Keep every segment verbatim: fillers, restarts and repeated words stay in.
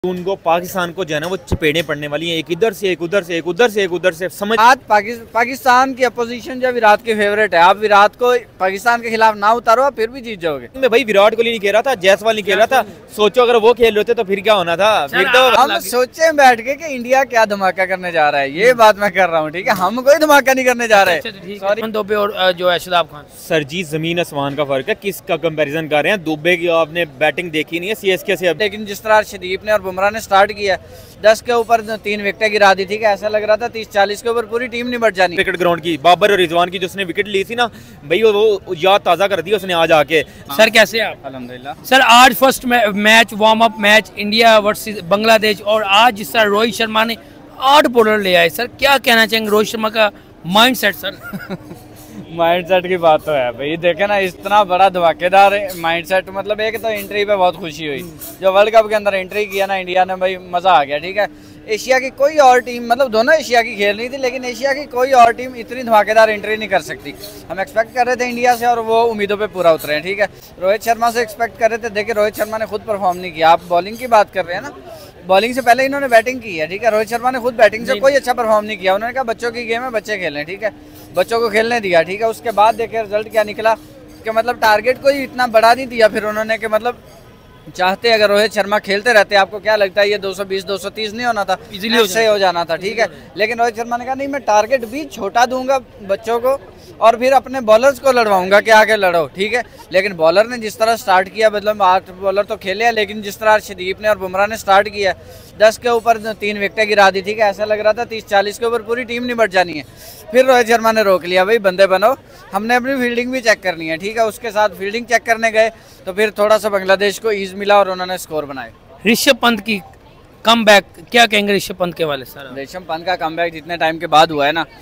उनको पाकिस्तान को जो है ना वो चपेड़े पड़ने वाली हैं, एक इधर से एक उधर से एक उधर से एक उधर से समझ। आज पाकिस्तान की अपोजिशन जो विराट की फेवरेट है, आप विराट को पाकिस्तान के खिलाफ ना उतारो फिर भी जीत जाओगे। मैं भाई विराट कोहली नहीं कह रहा था, जायसवाल नहीं कह रहा था। सोचो अगर वो खेल रहे थे तो फिर क्या होना था। फिर तो हम सोचे बैठ के कि इंडिया क्या धमाका करने जा रहा है, ये बात मैं कर रहा हूँ। ठीक है, हम कोई धमाका नहीं करने जा रहे। सॉरी दुबे और जो है शादाब खान। सर जी जमीन आसमान का फर्क है, किसका कंपैरिजन कर रहे हैं। दुबे की आपने बैटिंग देखी नहीं है सीएसके से, लेकिन जिस तरह शदीप ने और बुमराह ने स्टार्ट किया, दस के ऊपर तीन विकेटें गिरा दी। ठीक है, ऐसा लग रहा था तीस चालीस के ऊपर पूरी टीम निपट जानी। क्रिकेट ग्राउंड की बाबर और रिजवान की जिसने विकेट ली थी ना भाई, वो याद ताज़ा कर दी उसने आज आके। सर कैसे आप? अल्हम्दुलिल्लाह। सर आज first match warm up match India versus Bangladesh, और आज जिस तरह रोहित शर्मा ने आठ बॉलर ले आए, सर क्या कहना चाहेंगे रोहित शर्मा का mind set? Sir mind set की बात तो है भाई, देखे ना इतना बड़ा धमाकेदार माइंड सेट। मतलब एक तो एंट्री पे बहुत खुशी हुई, जो वर्ल्ड कप के अंदर एंट्री किया ना इंडिया ने, भाई मज़ा आ गया। ठीक है, एशिया की कोई और टीम, मतलब दोनों एशिया की खेल रही थी, लेकिन एशिया की कोई और टीम इतनी धमाकेदार एंट्री नहीं कर सकती। हम एक्सपेक्ट कर रहे थे इंडिया से और वो उम्मीदों पे पूरा उतरे हैं। ठीक है, रोहित शर्मा से एक्सपेक्ट कर रहे थे, देखिए रोहित शर्मा ने खुद परफॉर्म नहीं किया। आप बॉलिंग की बात कर रहे हैं ना, बॉलिंग से पहले इन्होंने बैटिंग की है। ठीक है, रोहित शर्मा ने खुद बैटिंग से कोई अच्छा परफॉर्म नहीं किया। उन्होंने कहा बच्चों की गेम है, बच्चे खेलें। ठीक है, बच्चों को खेलने दिया। ठीक है, उसके बाद देखिए रिजल्ट क्या निकला कि मतलब टारगेट कोई इतना बड़ा नहीं दिया फिर उन्होंने, कि मतलब चाहते अगर रोहित शर्मा खेलते रहते, आपको क्या लगता है ये दो सौ बीस दो सौ तीस नहीं होना था, इजीली हो, हो जाना था। ठीक है, लेकिन रोहित शर्मा ने कहा नहीं, मैं टारगेट भी छोटा दूंगा बच्चों को और फिर अपने बॉलर्स को लड़वाऊंगा कि आके लड़ो। ठीक है, लेकिन बॉलर ने जिस तरह स्टार्ट किया, मतलब आठ बॉलर तो खेले हैं, लेकिन जिस तरह शदीप ने और बुमराह ने स्टार्ट किया, दस के ऊपर तीन विकेटें गिरा दी। ठीक है, ऐसा लग रहा था तीस चालीस के ऊपर पूरी टीम निपट जानी है। फिर रोहित शर्मा ने रोक लिया, भाई बंदे बनो, हमने अपनी फील्डिंग भी चेक करनी है। ठीक है, उसके साथ फील्डिंग चेक करने गए तो फिर थोड़ा सा बांग्लादेश को ईज मिला और उन्होंने स्कोर बनाए। ऋषभ पंत की कम बैक क्या कहेंगे ऋषभ पंत के वाले? सर ऋषभ पंत का कम बैक जितने टाइम के बाद हुआ है ना,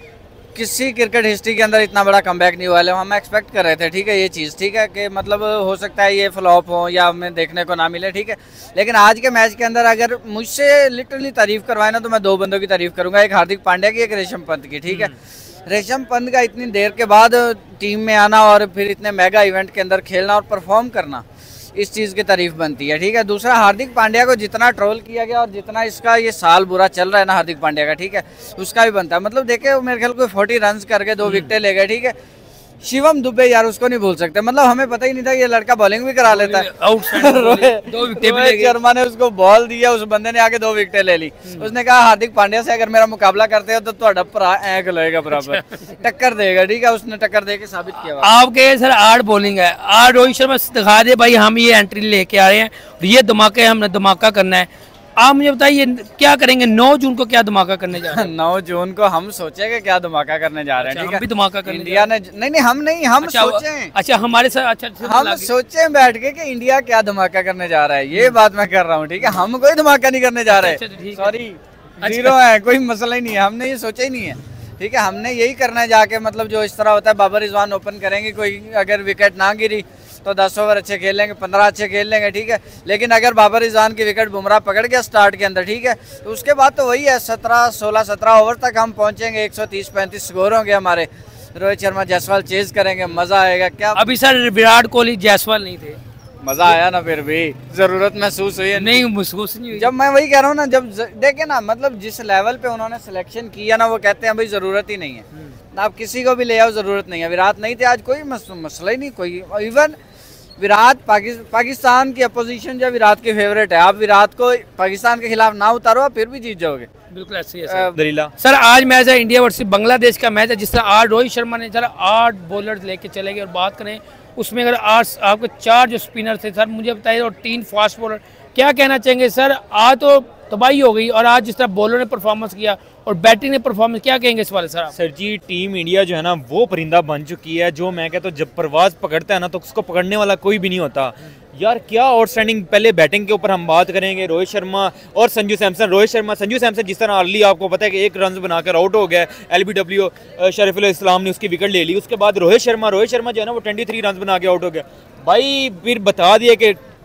किसी क्रिकेट हिस्ट्री के अंदर इतना बड़ा कमबैक नहीं हुआ है। हम एक्सपेक्ट कर रहे थे, ठीक है, ये चीज़ ठीक है कि मतलब हो सकता है ये फ्लॉप हो या हमें देखने को ना मिले। ठीक है, लेकिन आज के मैच के अंदर अगर मुझसे लिटरली तारीफ करवाए ना, तो मैं दो बंदों की तारीफ करूंगा, एक हार्दिक पांड्या की, एक ऋषभ पंत की। ठीक है, ऋषभ पंत का इतनी देर के बाद टीम में आना और फिर इतने मेगा इवेंट के अंदर खेलना और परफॉर्म करना, इस चीज़ की तारीफ बनती है। ठीक है, दूसरा हार्दिक पांड्या को जितना ट्रोल किया गया और जितना इसका ये साल बुरा चल रहा है ना हार्दिक पांड्या का, ठीक है, उसका भी बनता है। मतलब देखे मेरे ख्याल कोई फोर्टी रन करके दो विकेटें ले गए। ठीक है, शिवम दुबे यार उसको नहीं भूल सकते, मतलब हमें पता ही नहीं था ये लड़का बॉलिंग भी करा लेता है। रोहित शर्मा ने उसको बॉल दिया, उस बंदे ने आके दो विकेटें ले ली। उसने कहा हार्दिक पांड्या से अगर मेरा मुकाबला करते हो तो थोड़ा भरा ऐक लेगा बराबर, टक्कर देगा। ठीक है, उसने टक्कर दे के साबित किया। आपके सर आठ बॉलिंग है, आज रोहित शर्मा दिखा दे भाई हम ये एंट्री लेके आ रहे हैं, ये धमाके हमने धमाका करना है। आप मुझे बताइए क्या करेंगे नौ जून को, क्या धमाका करने जा रहे हैं? नौ जून को हम सोचेंगे क्या धमाका करने जा रहे हैं। अच्छा, ठीक है, हम भी धमाका करने इंडिया ने नहीं नहीं हम नहीं हम अच्छा, सोचे अच्छा हमारे साथ अच्छा हम सोचे बैठ के कि इंडिया क्या धमाका करने जा रहा है, ये बात मैं कर रहा हूँ। ठीक है, हम कोई धमाका नहीं करने जा रहे, सॉरी जीरो है, कोई मसला ही नहीं है, हमने ये सोचा ही नहीं है। ठीक है, हमने यही करना है जाके, मतलब जो इस तरह होता है बाबर रिजवान ओपन करेंगे, कोई अगर विकेट ना गिरी तो दस ओवर अच्छे खेल लेंगे, पंद्रह अच्छे खेल लेंगे। ठीक है, लेकिन अगर बाबर रिजवान की विकेट बुमराह पकड़ गया स्टार्ट के अंदर, ठीक है, तो उसके बाद तो वही है, सत्रह सोलह सत्रह ओवर तक हम पहुंचेंगे, एक सौ तीस पैंतीस स्कोर होंगे हमारे। रोहित शर्मा जायसवाल चेज करेंगे, मजा आएगा। क्या अभी सर विराट कोहली जायसवाल नहीं थे, मजा आया ना, फिर भी जरूरत महसूस हुई है? नहीं महसूस नहीं हुई। जब मैं वही कह रहा हूँ ना, जब देखे ना, मतलब जिस लेवल पे उन्होंने सिलेक्शन किया ना, वो कहते हैं भाई जरूरत ही नहीं है, आप किसी को भी ले आओ जरूरत नहीं है। विराट नहीं थे आज, कोई मसला ही नहीं, कोई इवन विराट पाकिस्तान की अपोजिशन जो विराट की फेवरेट है, आप विराट को पाकिस्तान के खिलाफ ना उतारो फिर भी जीत जाओगे। बिल्कुल ऐसे ही है सर। सर आज मैच है इंडिया वर्सेस बांग्लादेश का मैच है, जिस तरह आज रोहित शर्मा ने सर आठ बॉलर लेके चले गए, और बात करें उसमें अगर आठ आपके चार जो स्पिनर थे सर मुझे बताइए, और तीन फास्ट बॉलर, क्या कहना चाहेंगे सर? आज तो तबाही हो गई, और आज जिस तरह बॉलर ने परफॉर्मेंस किया और बैटिंग ने परफॉर्मेंस, क्या कहेंगे इस वाले sir? Sir ji team India जो है ना वो परिंदा बन चुकी है, जो मैं कहता हूँ जब परवाज पकड़ता है ना तो उसको पकड़ने वाला कोई भी नहीं होता यार। क्या आउटस्टैंडिंग, पहले बैटिंग के ऊपर हम बात करेंगे, रोहित शर्मा और संजू सैमसन। रोहित शर्मा संजू सैमसन जिस तरह अर्ली आपको पता है कि एक रन बनाकर आउट हो गया, एलबीडब्ल्यू शरीफुल इस्लाम ने उसकी विकेट ले ली। उसके बाद रोहित शर्मा रोहित शर्मा जो है ना वो ट्वेंटी थ्री रन बना के आउट हो गया। भाई फिर बता दिया कि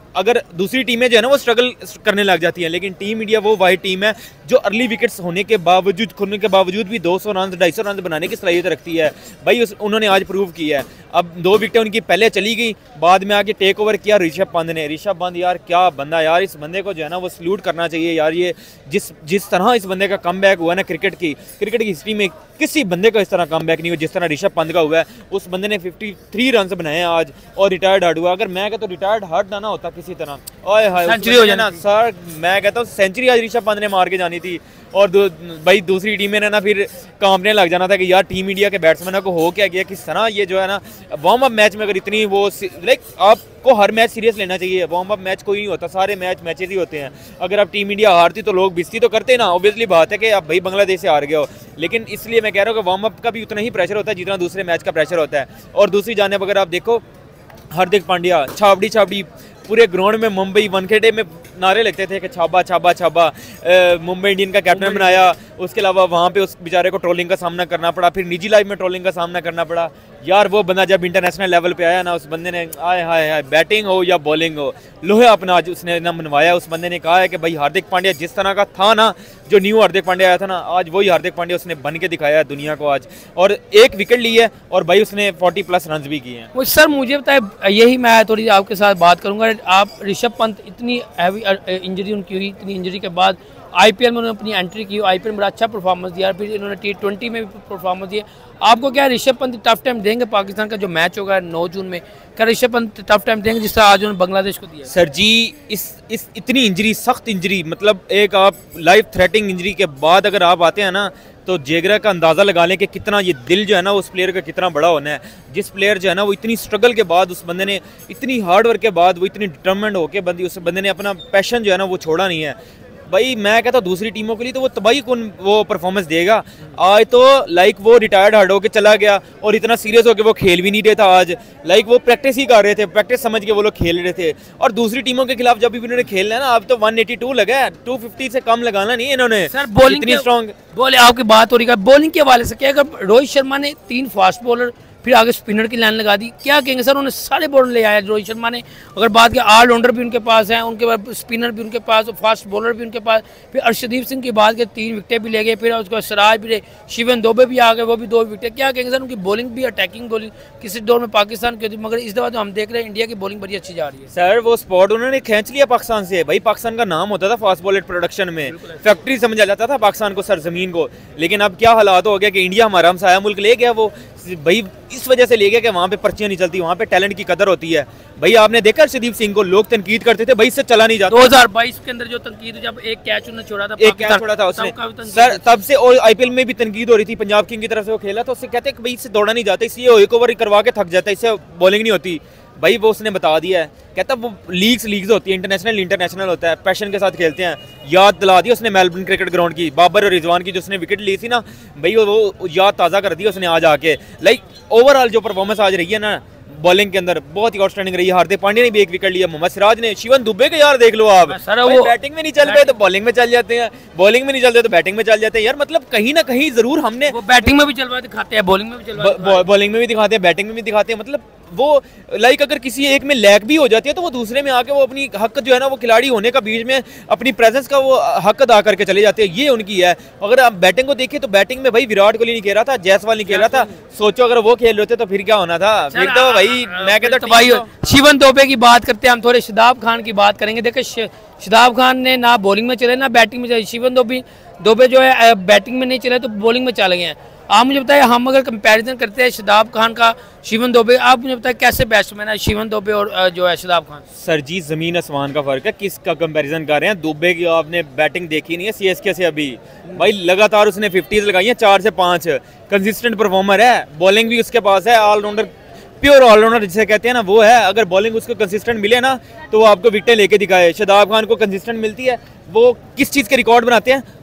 अगर दूसरी टीमें जो है ना वो स्ट्रगल करने लग जाती हैं, लेकिन टीम इंडिया वो वाहिद टीम है जो अर्ली विकेट्स होने के बावजूद होने के बावजूद भी दो सौ रन ढाई सौ रन बनाने की सलाहियत रखती है भाई। उस उन्होंने आज प्रूव किया है। अब दो विकेटें उनकी पहले चली गई, बाद में आके टेक ओवर किया ऋषभ पंत ने। ऋषभ पंत यार क्या बंदा यार, इस बंदे को जो है ना वो सल्यूट करना चाहिए यार। ये जिस जिस तरह इस बंदे का कमबैक हुआ ना क्रिकेट की क्रिकेट की हिस्ट्री में किसी बंदे का इस तरह कमबैक नहीं हुआ जिस तरह ऋषभ पंत का हुआ है। उस बंदे ने तिरेपन रन बनाए हैं आज और रिटायर्ड हार्ड हुआ। अगर मैं कहता तो रिटायर्ड हार्ड ना होता किसी तरह, ओए हाय सेंचुरी हो जाना सर। मैं कहता हूँ सेंचुरी आज ऋषभ पंत ने मार के जानी थी। और भाई दूसरी टीमें ने ना फिर कांपने लग जाना था कि यार टीम इंडिया के बैट्समैनों को हो क्या गया, किस तरह ये जो है ना वार्म अप मैच में अगर इतनी वो लाइक आपको हर मैच सीरियस लेना चाहिए। वार्म अप मैच कोई नहीं होता, सारे मैच मैचेस ही होते हैं। अगर आप टीम इंडिया हारती तो लोग बिस्ती तो करते ना, ऑब्वियसली बात है कि आप भाई बांग्लादेश से हार गए हो, लेकिन इसलिए मैं कह रहा हूँ कि वार्म अप का भी उतना ही प्रेशर होता है जितना दूसरे मैच का प्रेशर होता है। और दूसरी जानिब अगर आप देखो हार्दिक पांड्या छाबड़ी छाबड़ी पूरे ग्राउंड में मुंबई वानखेड़े में नारे लगते थे कि छाबा छाबा छाबा, मुंबई इंडियन का कैप्टन बनाया। उसके अलावा वहाँ पे उस बेचारे को ट्रोलिंग का सामना करना पड़ा, फिर निजी लाइफ में ट्रोलिंग का सामना करना पड़ा। यार वो बंदा जब इंटरनेशनल लेवल पे आया ना, उस बंदे ने आए हाय हाय बैटिंग हो या बॉलिंग हो लोहे अपना आज उसने ना मनवाया। उस बंदे ने कहा है कि भाई हार्दिक पांड्या जिस तरह का था ना, जो न्यू हार्दिक पांड्या आया था ना, आज वही हार्दिक पांड्या उसने बन के दिखाया है दुनिया को आज। और एक विकेट ली है और भाई उसने चालीस प्लस रन भी किए हैं। वो सर मुझे बताए, यही मैं थोड़ी आपके साथ बात करूंगा। आप ऋषभ पंत इतनी हैवी इंजरी उनकी हुई, इतनी इंजरी के बाद आईपीएल में उन्होंने अपनी एंट्री की, आईपीएल में बड़ा अच्छा परफॉर्मेंस दिया, फिर इन्होंने टी ट्वेंटी में भी परफॉर्मेंस दिया। आपको क्या ऋषभ पंत टफ टाइम देंगे? पाकिस्तान का जो मैच होगा नौ जून में, क्या ऋषभ पंत टफ टाइम देंगे जिस तरह आज उन्होंने बांग्लादेश को दिया? सर जी इस इस इतनी इंजरी, सख्त इंजरी, मतलब एक आप लाइफ थ्रेटनिंग इंजरी के बाद अगर आप आते हैं ना तो जेगरा का अंदाज़ा लगा लें कि कितना ये दिल जो है ना उस प्लेयर का कितना बड़ा होना है। जिस प्लेयर जो है ना वो इतनी स्ट्रगल के बाद, उस बंदे ने इतनी हार्ड वर्क के बाद, वो इतनी डिटर्मेंट होकर बंदी उस बंदे ने अपना पैशन जो है ना वो छोड़ा नहीं है। भाई मैं कहता हूँ दूसरी टीमों के लिए तो वो तबाही कौन वो परफॉर्मेंस देगा। आज तो लाइक वो रिटायर्ड हार्ड होकर चला गया और इतना सीरियस होकर वो खेल भी नहीं रहे था आज। लाइक वो प्रैक्टिस ही कर रहे थे, प्रैक्टिस समझ के वो लोग खेल रहे थे। और दूसरी टीमों के खिलाफ जब भी इन्होंने खेलना है ना, अब तो एक सौ बयासी लगा है, दो सौ पचास से कम लगाना नहीं है इन्होंने। सर बॉलिंग इतनी स्ट्रॉन्ग बोले आपकी बात हो रही है बॉलिंग के हवाले से, क्या अगर रोहित शर्मा ने तीन फास्ट बॉलर फिर आगे स्पिनर की लाइन लगा दी, क्या कहेंगे सर? उन्होंने सारे बॉलर ले आया रोहित शर्मा ने। अगर बात की ऑलराउंडर भी उनके पास है, उनके बाद स्पिनर भी उनके पास, फास्ट बॉलर भी उनके पास, फिर अर्शदीप सिंह की बात के तीन विकेटें भी ले गए, फिर उसके बाद सिराज भी, शिवन दुबे भी आ गए, वो भी दो विकेट। क्या कहेंगे सर? उनकी बॉलिंग भी अटैकिंग बॉलिंग किसी दौर में पाकिस्तान की होती, मगर इस दफा तो हम देख रहे हैं इंडिया की बॉलिंग बड़ी अच्छी जा रही है। सर वो स्पॉट उन्होंने खींच लिया पाकिस्तान से। भाई पाकिस्तान का नाम होता था फास्ट बॉलर प्रोडक्शन में, फैक्ट्री समझा जाता था पाकिस्तान को, सरजमीन को। लेकिन अब क्या हालात हो गया कि इंडिया हमारा हमसाया मुल्क ले गया, वो भाई इस वजह से ले गया कि वहाँ पे पर्चियां नहीं चलती, वहाँ पे टैलेंट की कदर होती है। भाई आपने देखा अर्शदीप सिंह को लोग तनकीद करते थे, भाई इससे चला नहीं जाता। दो हज़ार बाईस के अंदर जो तनकीद, जब एक कैच उन्होंने छोड़ा था, एक कैच छोड़ा था उसने सर, तब से और आईपीएल में भी तनकीद हो रही थी। पंजाब किंग की तरफ से वो खेला तो उससे कहते हैं कि भाई इससे दौड़ा नहीं जाता, इसलिए एक ओवर करवा के थक जाता है, इससे बॉलिंग नहीं होती। भाई वो उसने बता दिया है, कहता वो लीग्स लीग्स होती है, इंटरनेशनल इंटरनेशनल होता है, पैशन के साथ खेलते हैं। याद दिला दी उसने मेलबर्न क्रिकेट ग्राउंड की, बाबर और रिजवान की जो उसने विकेट ली थी ना, भाई वो, वो याद ताज़ा कर दी उसने आज आके। लाइक ओवरऑल जो परफॉर्मेंस आज रही है ना बॉलिंग के अंदर बहुत ही आउटस्टैंडिंग रही है। हार्दिक पांड्या ने भी एक विकेट लिया, मोहम्मद सिराज ने, शिवन दुबे के यार देख लो आप, सर वो बैटिंग में नहीं चल रहे तो बॉलिंग में चल जाते हैं, बॉलिंग में नहीं चल रहे तो बैटिंग में चल जाते हैं। यार मतलब कहीं ना कहीं जरूर हमने वो बैटिंग में भी चलवा दिखाते हैं, बॉलिंग में भी चलवा, बॉलिंग में भी दिखाते हैं, बैटिंग में भी दिखाते हैं। मतलब वो लाइक अगर किसी एक में लैग भी हो जाती है तो वो दूसरे में आके वो अपनी हक जो है ना वो खिलाड़ी होने का बीच में अपनी प्रेजेंस का वो हक अदा करके चले जाते हैं। ये उनकी है। अगर आप बैटिंग को देखिए तो बैटिंग में भाई विराट कोहली नहीं खेल रहा था, जायसवाल नहीं खेल रहा था। सोचो अगर वो खेल रहे होते तो फिर क्या होना था? फिर तो भाई मैं कहता हूं भाई शिवन दुबे की बात करते हैं हम, थोड़े शादाब खान की बात करेंगे। देखिए शादाब खान ने ना बॉलिंग में चले ना बैटिंग में चले, शिवन दुबे दुबे जो है बैटिंग में नहीं चले तो बॉलिंग में चले गए हैं। आप मुझे बताइए, हम अगर कंपैरिजन करते हैं शादाब खान का शिवन दुबे, आप मुझे बताइए कैसे बैट्समैन है शिवन दुबे और जो है शादाब खान? सर जी जमीन आसमान का फर्क है, किसका कंपैरिजन कर रहे हैं? दुबे की आपने बैटिंग देखी नहीं है सीएसके से अभी, भाई लगातार उसने फिफ्टीज लगाई है, चार से पाँच, कंसिस्टेंट परफॉर्मर है। बॉलिंग भी उसके पास है, ऑलराउंडर, प्योर ऑलराउंडर जिसे कहते हैं ना वो है। अगर बॉलिंग उसको कंसिस्टेंट मिले ना तो वो आपको विकेटें लेके दिखाए। शादाब खान को कंसिस्टेंट मिलती है, वो किस चीज़ के रिकॉर्ड बनाते हैं?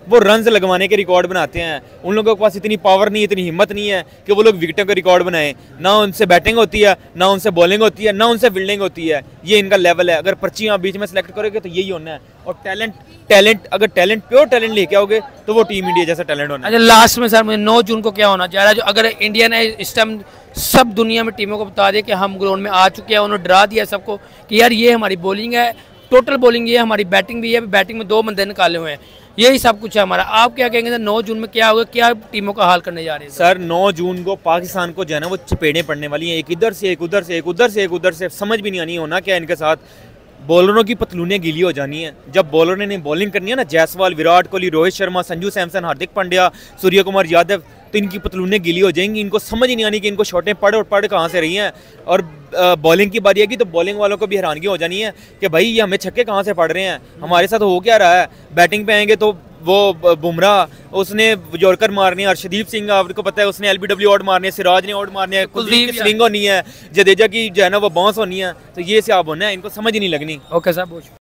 वो रन्स लगवाने के रिकॉर्ड बनाते हैं। उन लोगों के पास इतनी पावर नहीं, इतनी हिम्मत नहीं है कि वो लोग विकेटों के रिकॉर्ड बनाएं। ना उनसे बैटिंग होती है, ना उनसे बॉलिंग होती है, ना उनसे फील्डिंग होती है। ये इनका लेवल है। अगर पर्ची आप बीच में सेलेक्ट करोगे तो यही होना है। और टैलेंट टैलेंट अगर टैलेंट प्योर टैलेंट लेके आओगे तो वो टीम इंडिया जैसा टैलेंट होना है। अच्छा, लास्ट में सर मुझे नौ जून को क्या होना चाह रहा है? जो अगर इंडिया ने इस टाइम सब दुनिया में टीमों को बता दिया कि हम ग्राउंड में आ चुके हैं, उन्होंने डरा दिया सबको कि यार ये हमारी बॉलिंग है, टोटल बॉलिंग ये, हमारी बैटिंग भी है, बैटिंग में दो बंदे निकाले हुए हैं, यही सब कुछ है हमारा। आप क्या कहेंगे सर, नौ जून में क्या होगा, क्या टीमों का हाल करने जा रहे हैं सर? नौ जून को पाकिस्तान को जो है ना वो चपेड़े पड़ने वाली हैं, एक इधर से एक उधर से एक उधर से एक उधर से। समझ भी नहीं आनी होना क्या इनके साथ। बॉलरों की पतलूनें गीली हो जानी है। जब बॉलरों ने बॉलिंग करनी है ना, जायसवाल, विराट कोहली, रोहित शर्मा, संजू सैमसन, हार्दिक पांड्या, सूर्य कुमार यादव, तो इनकी पतलूनें गीली हो जाएंगी। इनको समझ ही नहीं आनी कि इनको शॉटें पड़ और पड़ कहाँ से रही हैं। और बॉलिंग की बारी आएगी तो बॉलिंग वालों को भी हैरानगी हो जानी है कि भाई ये हमें छक्के कहाँ से पड़ रहे हैं, हमारे साथ हो क्या रहा है। बैटिंग पे आएंगे तो वो बुमराह उसने यॉर्कर मारनी है, अर्शदीप सिंह आपको पता है उसने एलबीडब्ल्यू आउट मारनी है, सिराज ने आउट मारनी है, कुलदीप की स्लिंग होनी है, जडेजा की जो है ना वो बाउंस होनी है। तो ये से आप होना है, इनको समझ ही नहीं लगनी। ओके साहब।